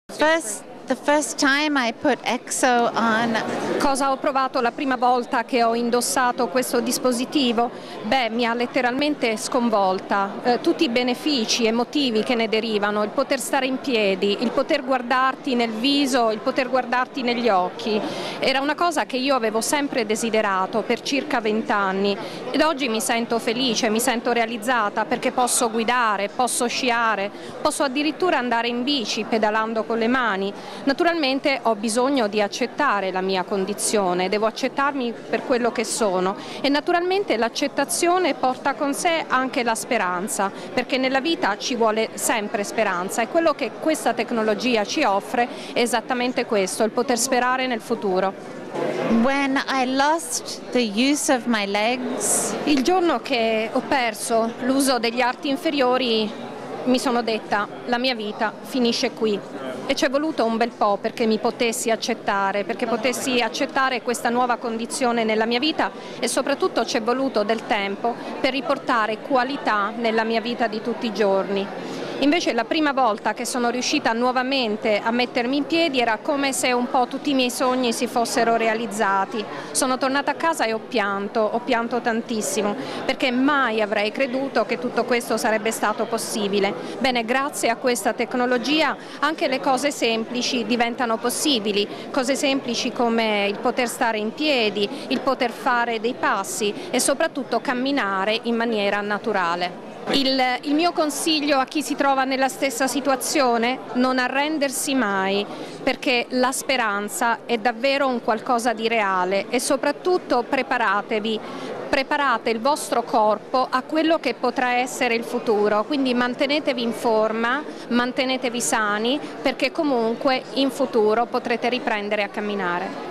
The first time I put EXO on. Cosa ho provato la prima volta che ho indossato questo dispositivo? Beh, mi ha letteralmente sconvolta. Tutti i benefici emotivi che ne derivano, il poter stare in piedi, il poter guardarti nel viso, il poter guardarti negli occhi. Era una cosa che io avevo sempre desiderato per circa 20 anni ed oggi mi sento felice, mi sento realizzata perché posso guidare, posso sciare, posso addirittura andare in bici pedalando con le mani. Naturalmente ho bisogno di accettare la mia condizione, devo accettarmi per quello che sono e naturalmente l'accettazione porta con sé anche la speranza, perché nella vita ci vuole sempre speranza e quello che questa tecnologia ci offre è esattamente questo, il poter sperare nel futuro. When I lost the use of my legs. Il giorno che ho perso l'uso degli arti inferiori mi sono detta la mia vita finisce qui. E ci è voluto un bel po' perché mi potessi accettare, perché potessi accettare questa nuova condizione nella mia vita e soprattutto ci è voluto del tempo per riportare qualità nella mia vita di tutti i giorni. Invece la prima volta che sono riuscita nuovamente a mettermi in piedi era come se un po' tutti i miei sogni si fossero realizzati. Sono tornata a casa e ho pianto tantissimo, perché mai avrei creduto che tutto questo sarebbe stato possibile. Bene, grazie a questa tecnologia anche le cose semplici diventano possibili, cose semplici come il poter stare in piedi, il poter fare dei passi e soprattutto camminare in maniera naturale. Il mio consiglio a chi si trova nella stessa situazione: non arrendersi mai, perché la speranza è davvero un qualcosa di reale e soprattutto preparatevi, preparate il vostro corpo a quello che potrà essere il futuro, quindi mantenetevi in forma, mantenetevi sani perché comunque in futuro potrete riprendere a camminare.